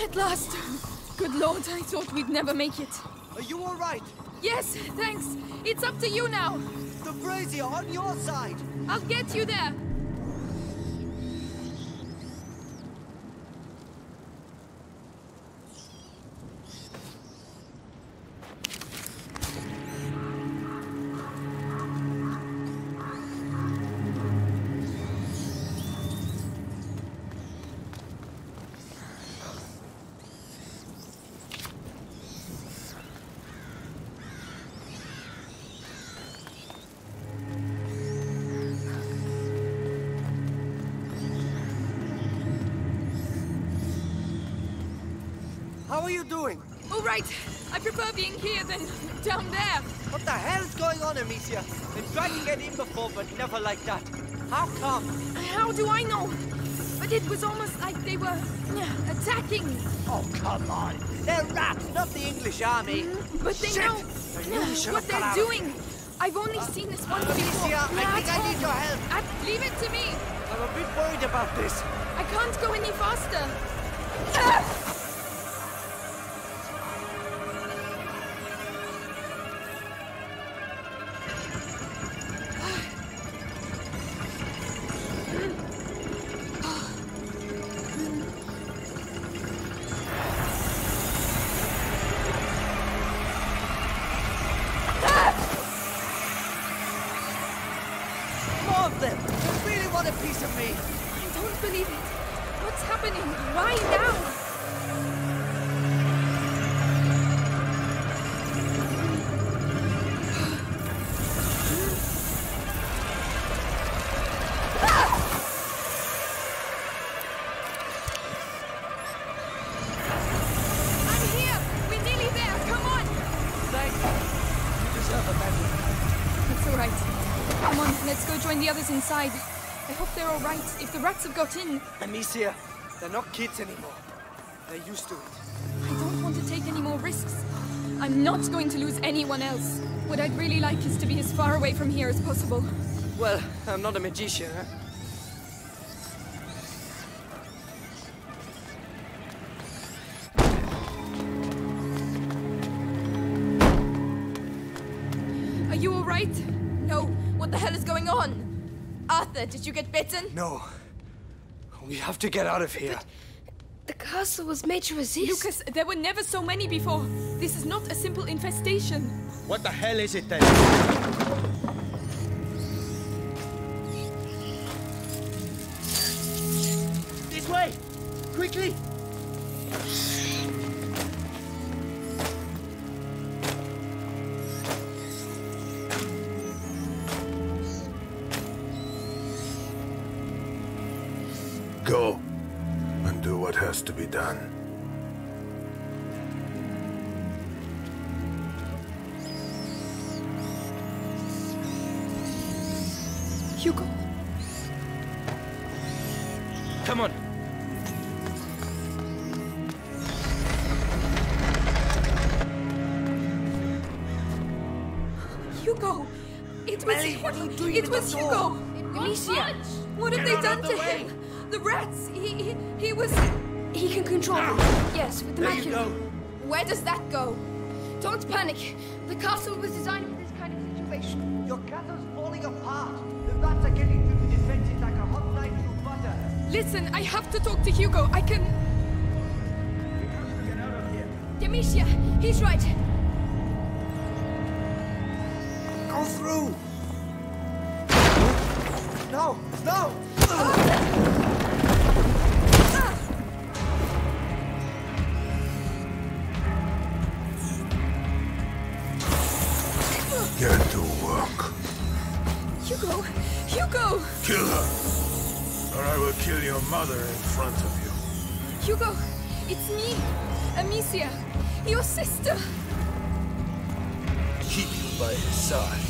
At last! Good Lord, I thought we'd never make it. Are you all right? Yes, thanks. It's up to you now. The brazier on your side. I'll get you there. How are you doing? All right. I prefer being here than down there. What the hell's going on, Amicia? Been trying to get in before, but never like that. How come? How do I know? But it was almost like they were attacking. Oh, come on. They're rats, not the English army. But they Shit! know I knew we should what have got they're out. doing. I've only seen this one before. Amicia, I think I need your help. Leave it to me. I'm a bit worried about this. I can't go any faster. More of them. They really want a piece of me. I don't believe it. What's happening? Why now? I'm here. We're nearly there. Come on. Thank you. You deserve a medal. It's all right. Come on, let's go join the others inside. I hope they're all right. If the rats have got in, Amicia, they're not kids anymore. They're used to it. I don't want to take any more risks. I'm not going to lose anyone else. What I'd really like is to be as far away from here as possible. Well, I'm not a magician, huh? Are you all right? No. What the hell is going on? Arthur, did you get bitten? No. We have to get out of here. The castle was made to resist. Lucas, there were never so many before. This is not a simple infestation. What the hell is it then? This way! Quickly! Go and do what has to be done. Hugo. Come on. Hugo! It was Ellie, what are you doing It with was the Hugo! door? Amicia, What have Get they out done of the to way. him? The rats! He was... he can control them. Yes, with the There you magic. go. Where does that go? Don't panic. The castle was designed for this kind of situation. Your castle's falling apart. The rats are getting through the defenses like a hot knife through butter. Listen, I have to talk to Hugo. I can... We have to get out of here. Amicia, he's right. Go through! No! No! Get to work. Hugo! Hugo! Kill her, or I will kill your mother in front of you. Hugo! It's me! Amicia! Your sister! Keep you by his side.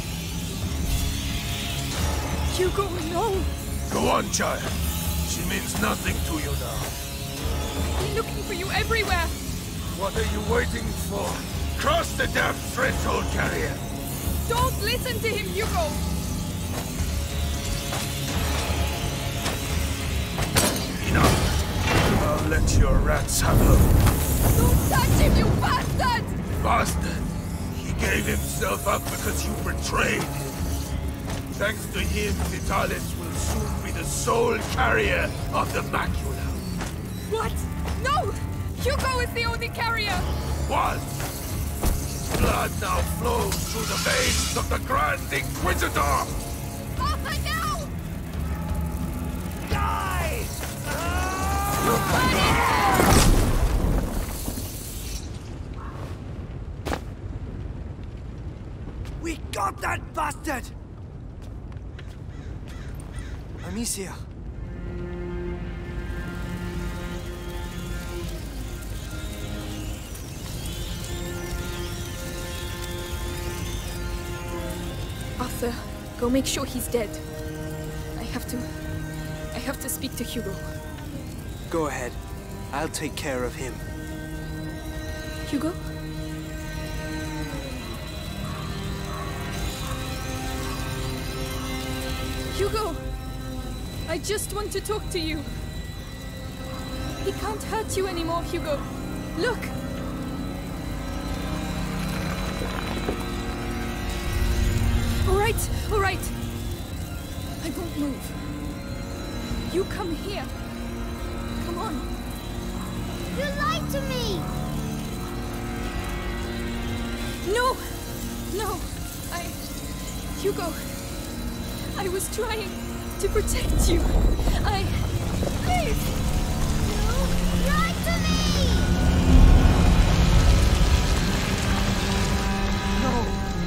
Hugo, no! Go on, child. She means nothing to you now. I've been looking for you everywhere! What are you waiting for? Cross the damn threshold, carrier. Don't listen to him, Hugo! Enough. I'll let your rats have her. Don't touch him, you bastard! Bastard! He gave himself up because you betrayed him. Thanks to him, Vitalis will soon be the sole carrier of the macula. What? No! Hugo is the only carrier! Was! His blood now flows through the veins of the Grand Inquisitor! Arthur, no! Die! We got that bastard! Amicia. Arthur, go make sure he's dead. I have to speak to Hugo. Go ahead. I'll take care of him. Hugo? Hugo! I just want to talk to you. He can't hurt you anymore, Hugo. Look! All right. I won't move. You come here. Come on. You lied to me! No! Hugo, I was trying to protect you. Please! You lied to me! No!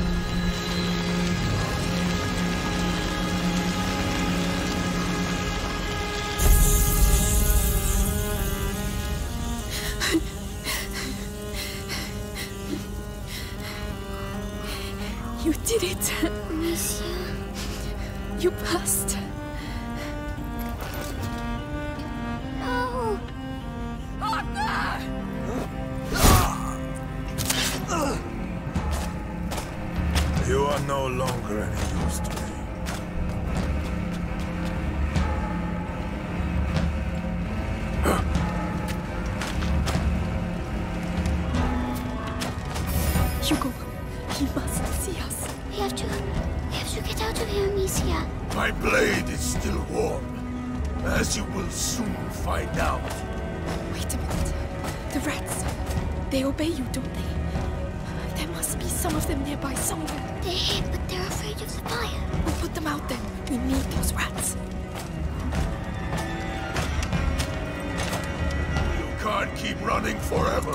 You did it! Amicia. You passed. No! Arthur! You are no longer any use to me. Hugo, he must see us. We have to get out of here, Amicia. My blade is still warm, as you will soon find out. Wait a minute. The rats. They obey you, don't they? There must be some of them nearby somewhere. They're here, but they're afraid of the fire. We'll put them out then. We need those rats. You can't keep running forever.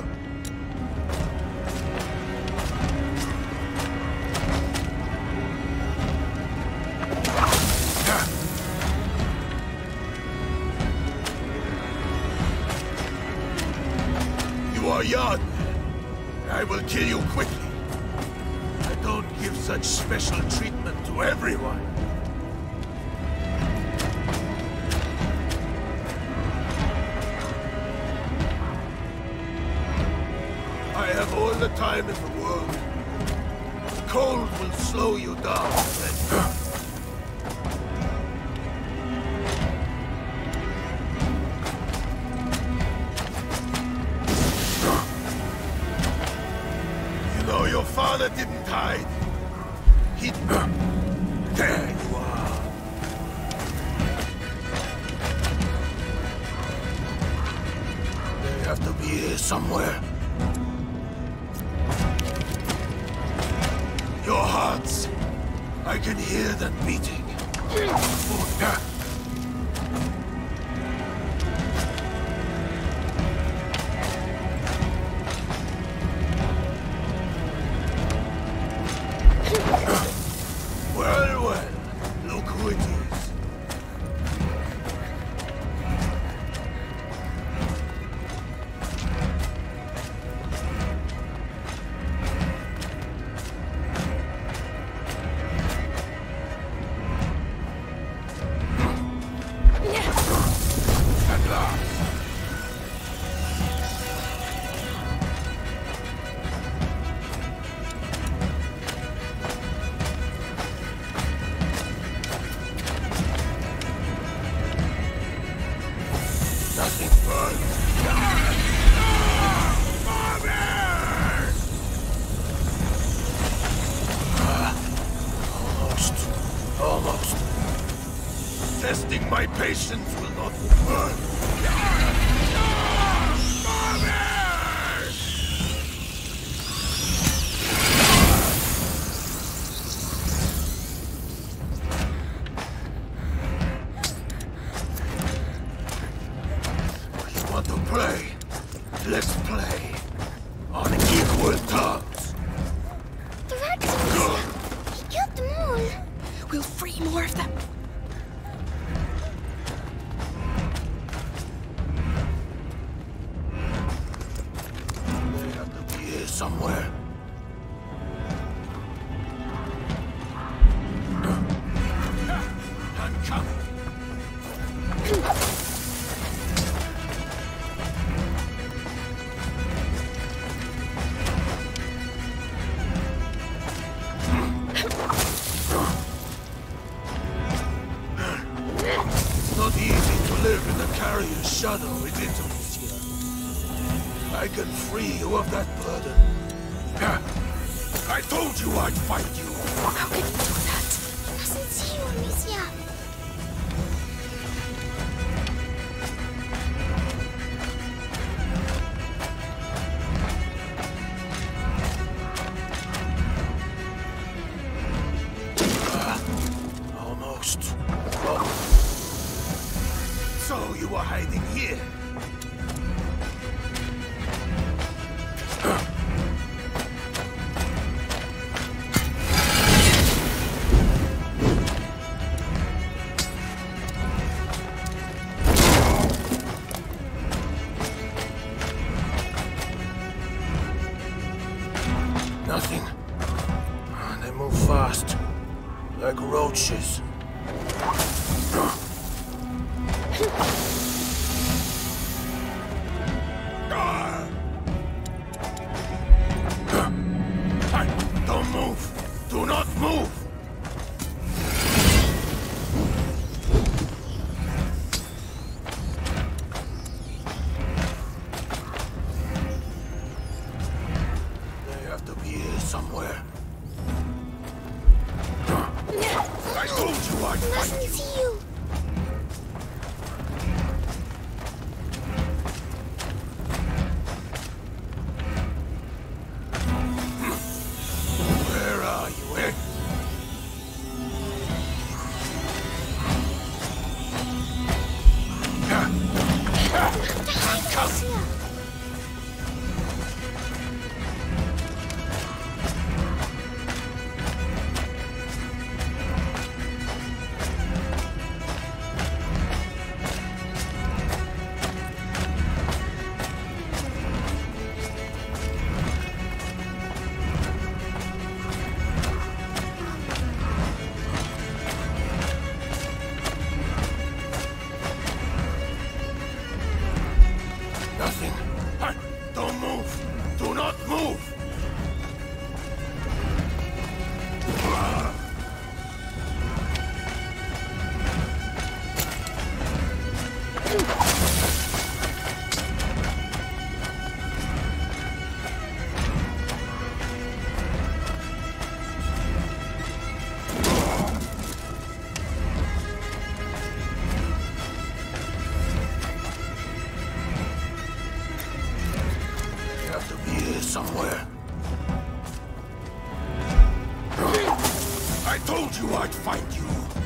You are young. I will kill you quickly. I don't give such special treatment to everyone. I have all the time in the world. Cold will slow you down. Your father didn't hide. He... There you are. They have to be here somewhere. Your hearts. I can hear them beating. Well, look who it is. Testing my patience will not work. You want to play? Let's play. On equal terms. The rats, Amicia. He killed them all. We'll free more of them. They have to be here somewhere. I'm coming. It's not easy to live in the carrier's shadow, is it, Amicia? I can free you of that burden. I told you I'd fight you. How can you do that? He mustn't see you, Amicia. Almost. Oh. So you were hiding here? Nothing. They move fast. Like roaches. Don't move! Do not move! They have to be here somewhere. I told you I'd He fight mustn't you! see you. Where are you, eh? I'm coming! Amicia. Nothing. Don't move! Do not move! You have to be here somewhere. I told you I'd find you.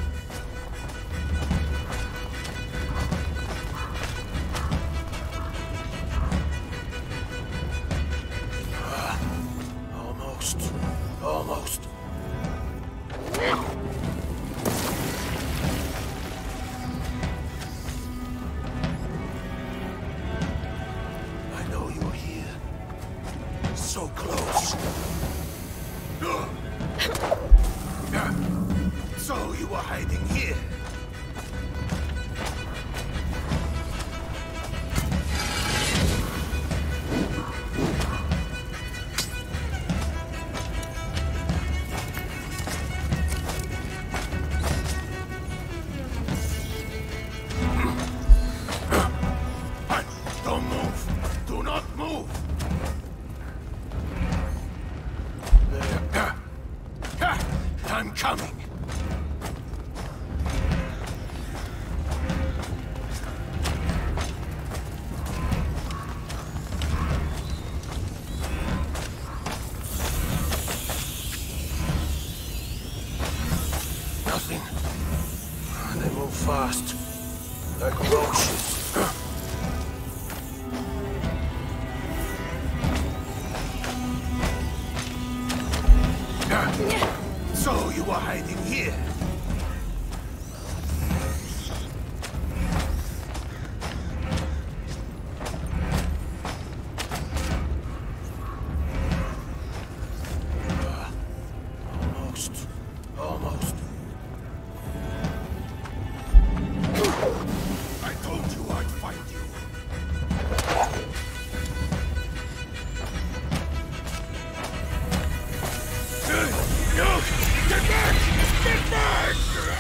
Almost. Almost. I know you're here. So close. So you were hiding here. Don't move. Do not move. I'm coming. fast. Like roaches. So you were hiding here? Almost. I told you I'd find you. No! Get back! Get back!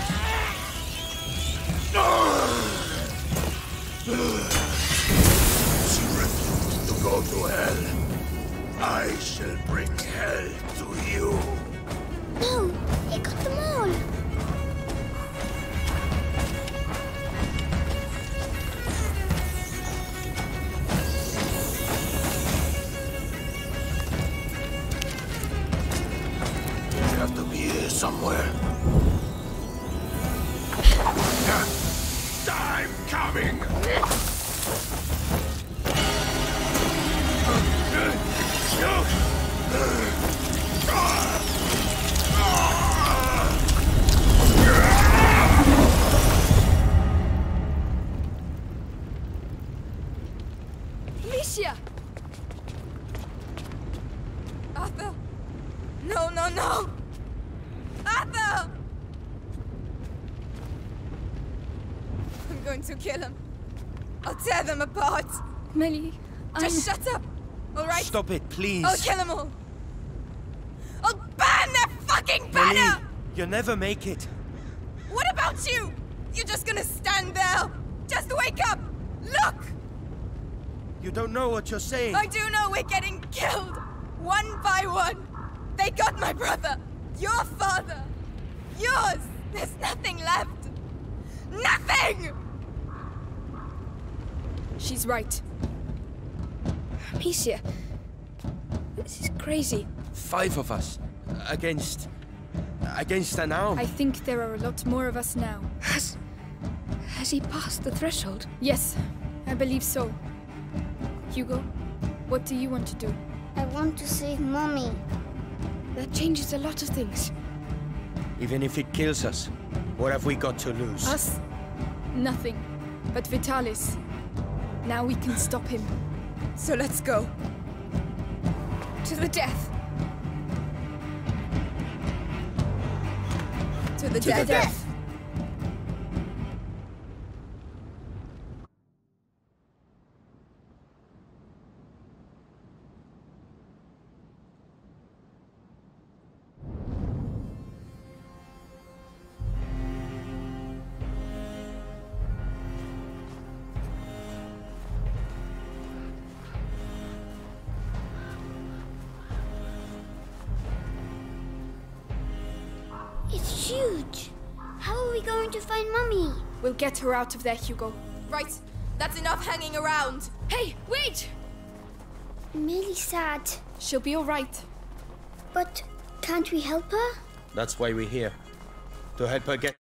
She refused to go to hell. I shall bring hell to you. No, he got them all. You have to be here somewhere. I'm coming! Amicia! Arthur! No, no, no! Arthur! I'm going to kill him. I'll tear them apart. Melly, just shut up, all right? Stop it, please. I'll kill them all. I'll burn their fucking banner! Melly, you'll never make it. What about you? You're just gonna stand there. Just wake up. Look! You don't know what you're saying. I do know we're getting killed. One by one. They got my brother. Your father. Yours. There's nothing left. Nothing! She's right. Amicia. This is crazy. 5 of us. Against an arm. I think there are a lot more of us now. Has he passed the threshold? Yes, I believe so. Hugo, what do you want to do? I want to save Mommy. That changes a lot of things. Even if it kills us, what have we got to lose? Us? Nothing. But Vitalis. Now we can stop him. So let's go. To the death. To the death. It's huge. How are we going to find Mommy? We'll get her out of there, Hugo. Right. That's enough hanging around. Hey, wait! Millie's sad. She'll be all right. But can't we help her? That's why we're here. To help her get...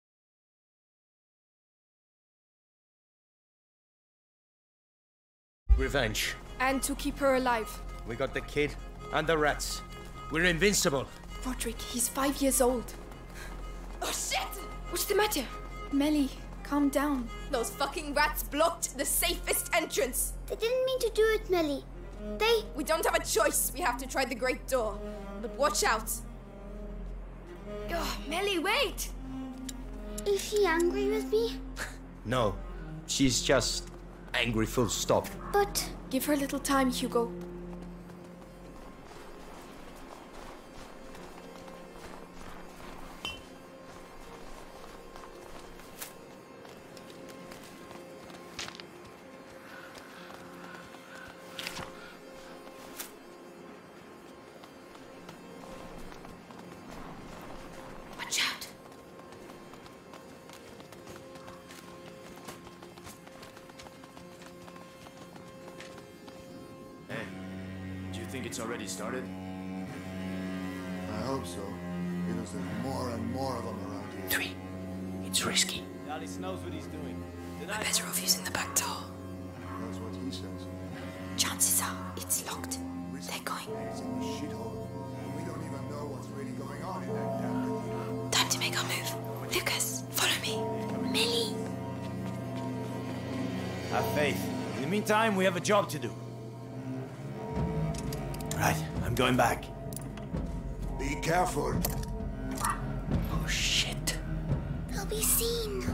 revenge. And to keep her alive. We got the kid and the rats. We're invincible. Roderick, he's 5 years old. Oh shit! What's the matter? Melly, calm down. Those fucking rats blocked the safest entrance. They didn't mean to do it, Melly. We don't have a choice. We have to try the great door. But watch out. Oh, Melly, wait! Is she angry with me? No, she's just angry full stop. But... Give her a little time, Hugo. Think it's already started? I hope so, because there's more and more of them around here. 3. It's risky. Alice knows what he's doing. We're better off using the back door. That's what he says. Chances are it's locked. They're going. It's in the shithole. We don't even know what's really going on in that damn cathedral. Time to make our move. Lucas, follow me. Millie. Have faith. In the meantime, we have a job to do. Right, I'm going back. Be careful. Oh, shit. They'll be seen.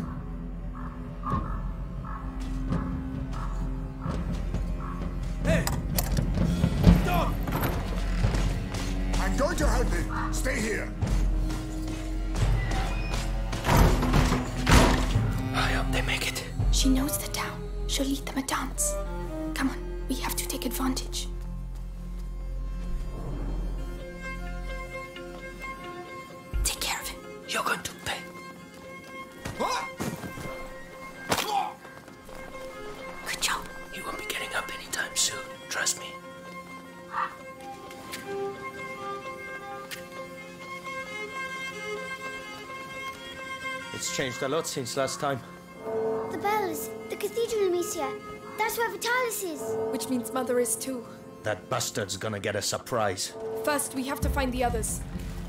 Hey! Stop! I'm going to help him. Stay here. I hope they make it. She knows the town. She'll lead them a dance. Come on, we have to take advantage. Take care of him. You're going to pay. Good job. He won't be getting up anytime soon. Trust me. It's changed a lot since last time. The bells. The cathedral, Amicia. That's where Vitalis is. Which means Mother is too. That bastard's gonna get a surprise. First, we have to find the others.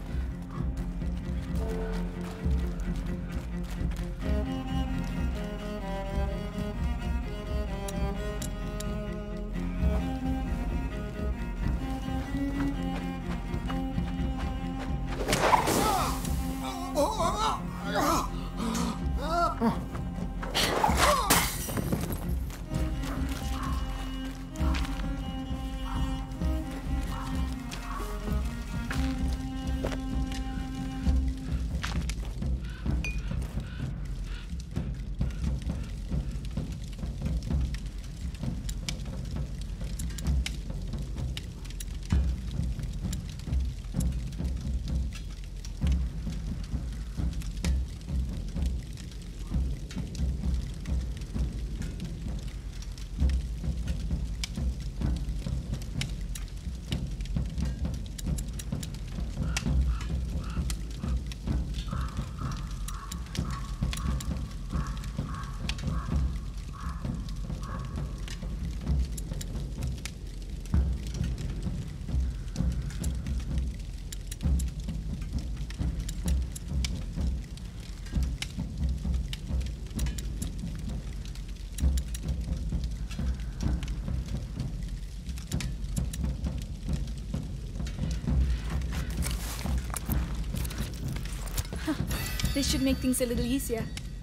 This should make things a little easier.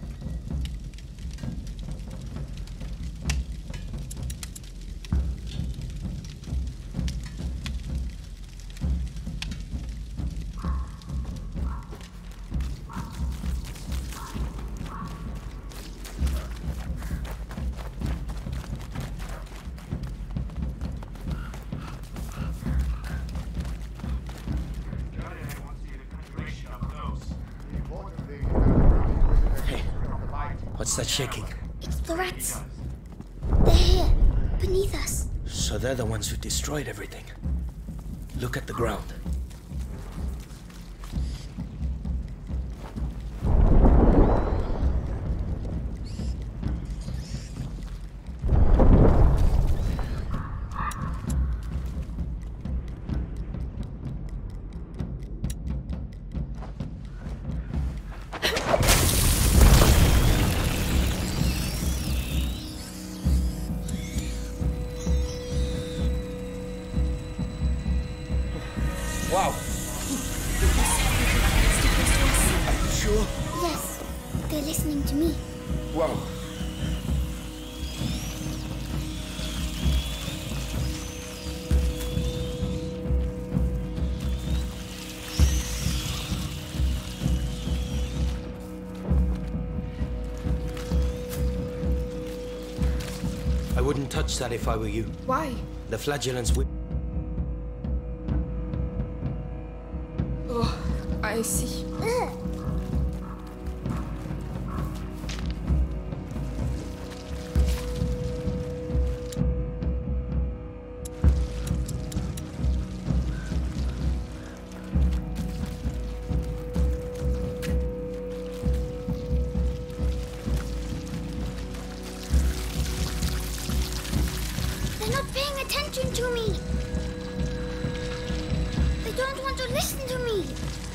What's that shaking? It's the rats. They're here, beneath us. So they're the ones who destroyed everything. Look at the ground. Wow. Are you sure? Yes, they're listening to me. Wow. I wouldn't touch that if I were you. Why? The flagellants will... Oh, I see. Ugh. to me. They don't want to listen to me.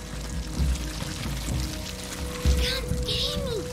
They can't hear me.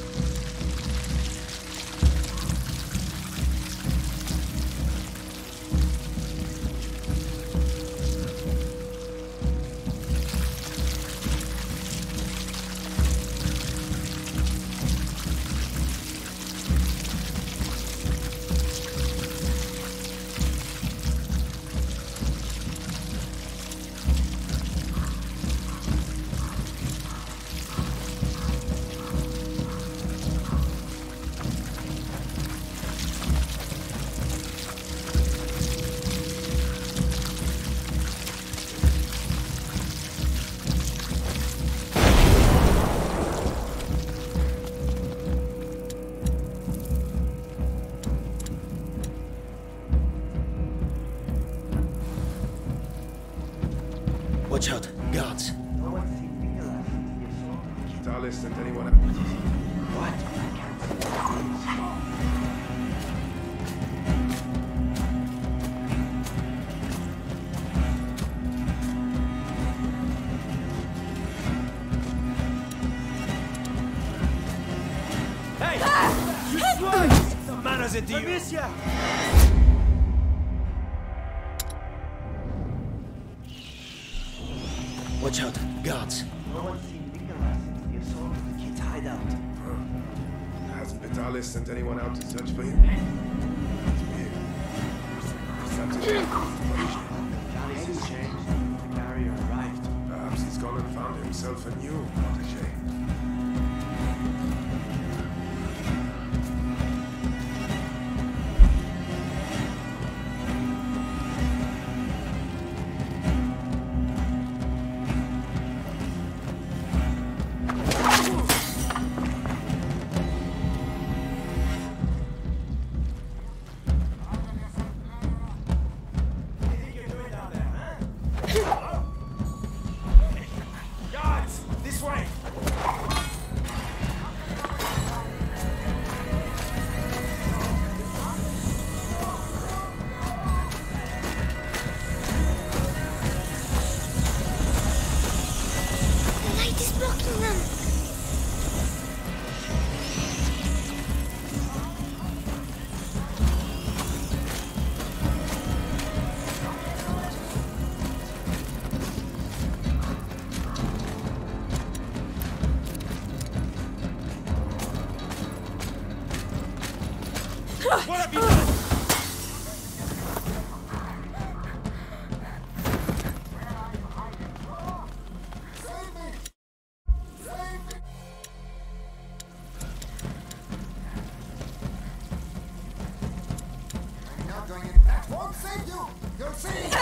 Watch out, guards. Vitalis and anyone else. What? Hey! You swine! The manners into you! Amicia! Watch out, guards. No one's seen Nicholas since the assault of the kid's hideout. Has Vitalis sent anyone out to search for him? That's weird. Vitalis has changed. The carrier arrived. Perhaps he's gone and found himself a new protege. What have you done? I'm not going in. That won't save you. You'll see.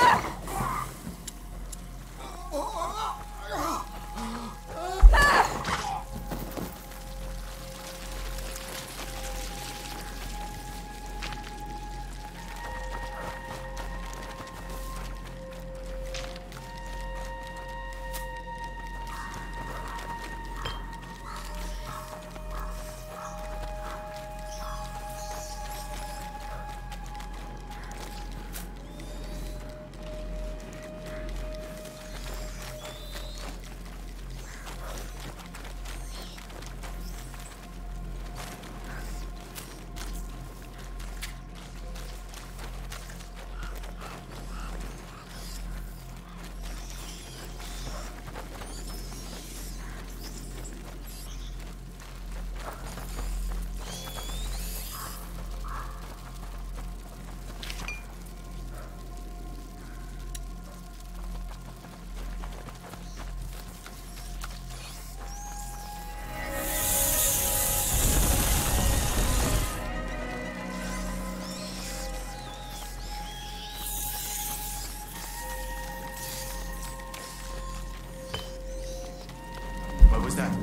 What was that?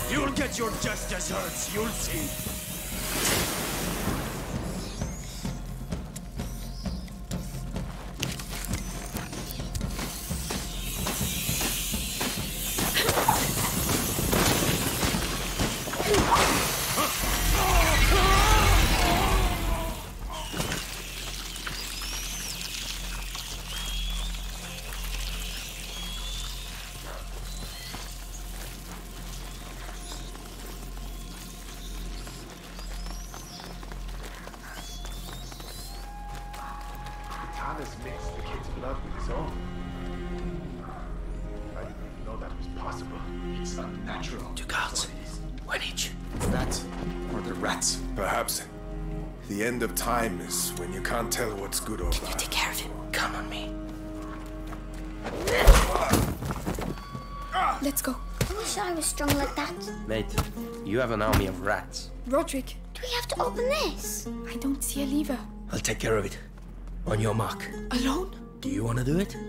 You'll get your just desserts, you'll see. Vitalis mixed the kid's blood with his own. I didn't know that was possible. It's unnatural. 2 guards. 1 each. That or the rats? Perhaps the end of time is when you can't tell what's good or bad. Can you take care of him? Come on me. Let's go. I wish I was strong like that. Mate, you have an army of rats. Roderick, Do we have to open this? I don't see a lever. I'll take care of it. On your mark. Alone? Do you want to do it?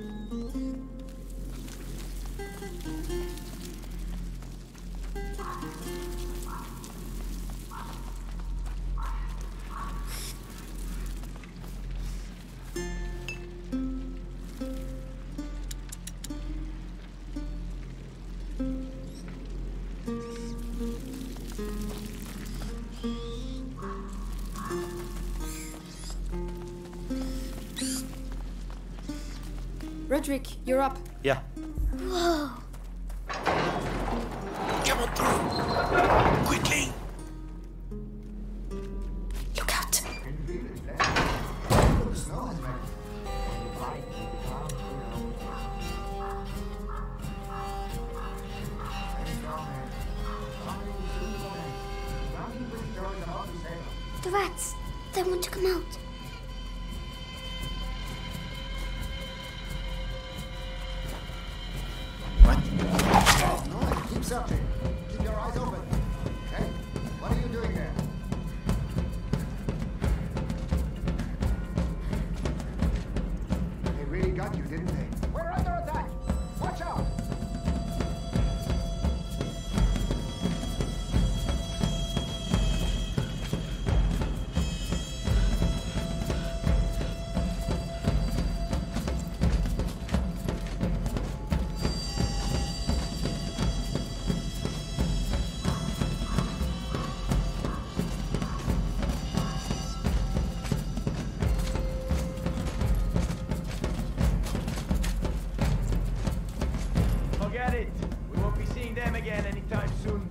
Roderick, you're up. Yeah. Whoa. Come on through. Quickly. Look out. The rats. They want to come out. Keep searching. Keep your eyes open. Okay? What are you doing there? They really got you, didn't they? We're under attack! Watch out! Forget it. We won't be seeing them again anytime soon.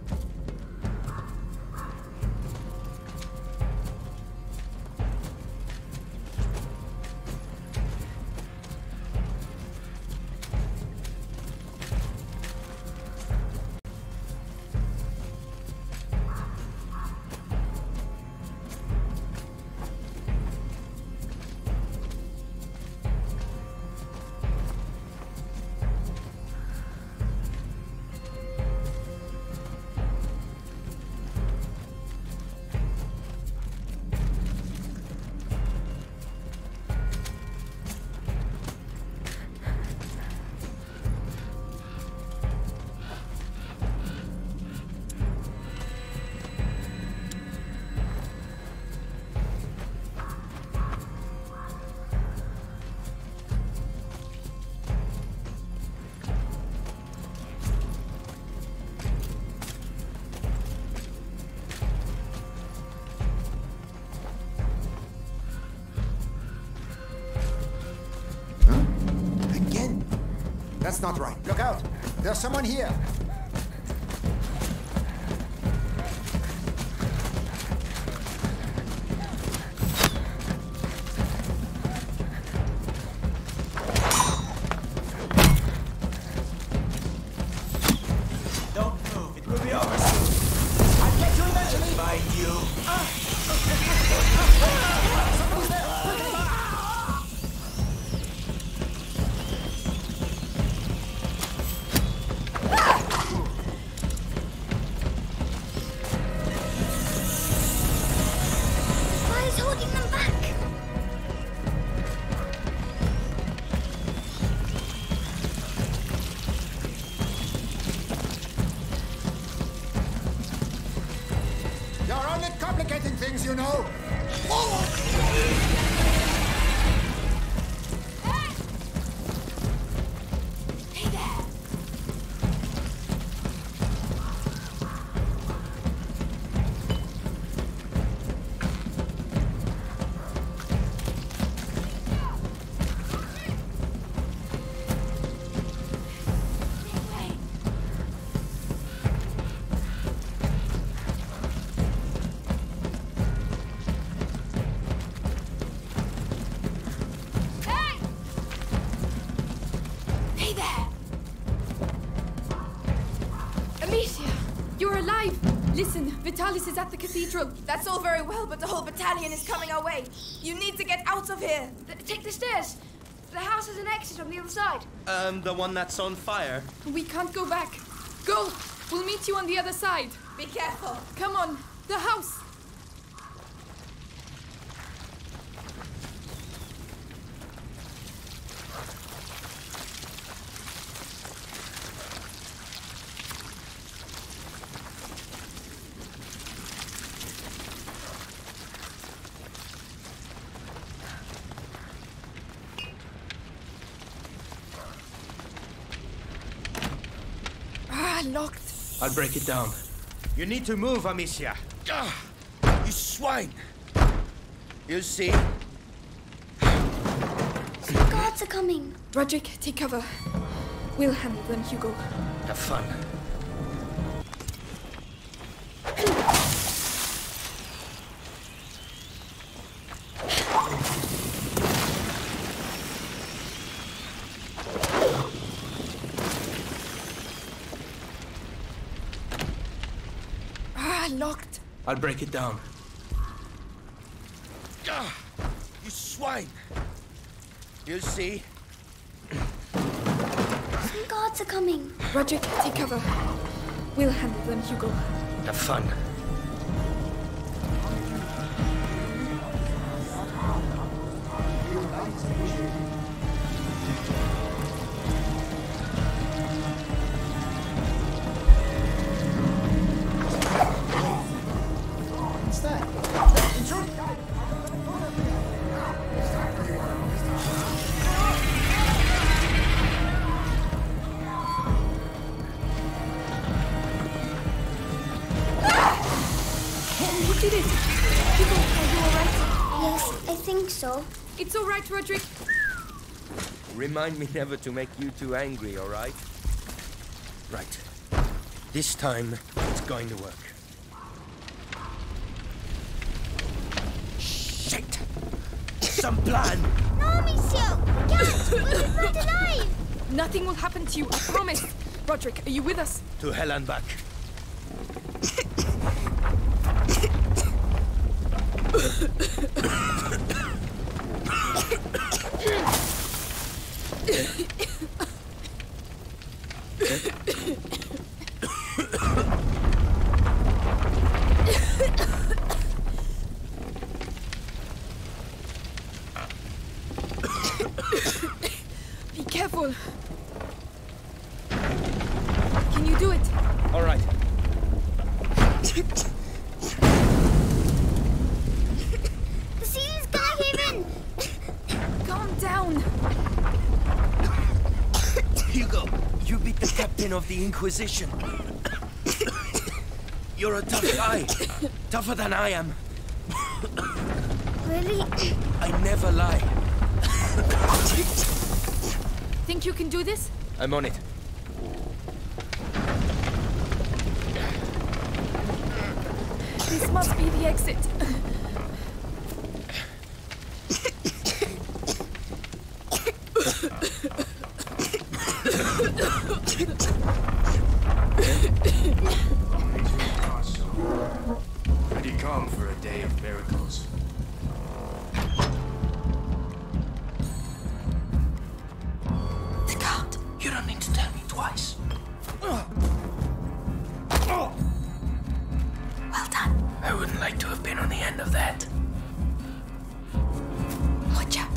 That's not right. Look out! There's someone here! Don't move. It will be over soon. I'll get you eventually. Find you. Somebody's there! Why is holding them back? You're only complicating things, you know. Hey there! Listen, Vitalis is at the cathedral. That's all very well, but the whole battalion is coming our way. You need to get out of here. Take the stairs. The house has an exit on the other side. The one that's on fire? We can't go back. Go! We'll meet you on the other side. Be careful. Come on, the house. Locked. I'll break it down. You need to move, Amicia. You swine! You see? The guards are coming. Roderick, take cover. We'll handle them, Hugo. Have fun. Locked. I'll break it down. You swine! You see? Some guards are coming. Roderick, take cover. We'll handle them, Hugo. Have fun. So? It's all right, Roderick. Remind me never to make you too angry, all right? Right. This time, it's going to work. Shit! Some plan! No, Amicia! Can't! We'll be brought alive! Nothing will happen to you, I promise. Roderick, are you with us? To hell and back. Be careful. Can you do it? All right. The ceiling's gonna cave in! Calm down. Hugo, you beat the captain of the Inquisition. You're a tough guy. Tougher than I am. Really? I never lie. Think you can do this? I'm on it. This must be the exit. Pretty calm for a day of miracles. The guard. You don't need to tell me twice. Well done. I wouldn't like to have been on the end of that. Watch out.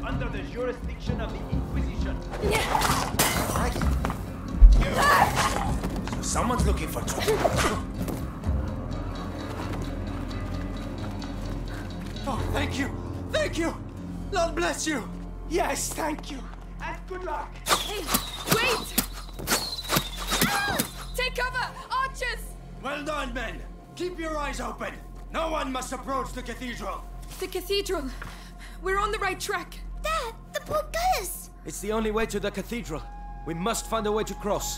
under the jurisdiction of the Inquisition. So someone's looking for trouble. Oh, thank you! Thank you! Lord bless you! Yes, thank you! And good luck! Hey, wait! Take cover! Archers! Well done, men! Keep your eyes open! No one must approach the cathedral! The cathedral. We're on the right track. Dad, the portcullis! It's the only way to the cathedral. We must find a way to cross.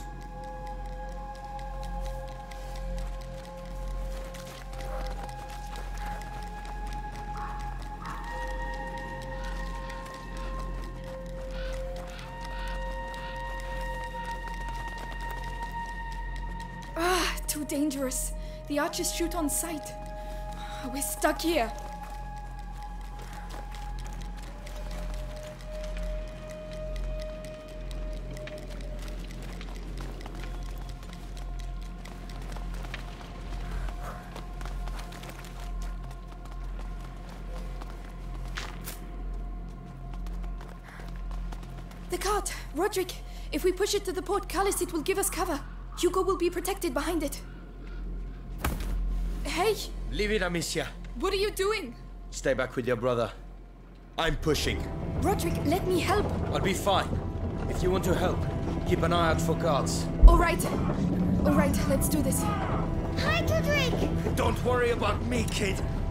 Too dangerous. The archers shoot on sight. We're stuck here. The cart! Roderick! If we push it to the portcullis, it will give us cover. Hugo will be protected behind it. Hey! Leave it, Amicia. What are you doing? Stay back with your brother. I'm pushing. Roderick, let me help. I'll be fine. If you want to help, keep an eye out for guards. All right, let's do this. Hi, Roderick! Don't worry about me, kid.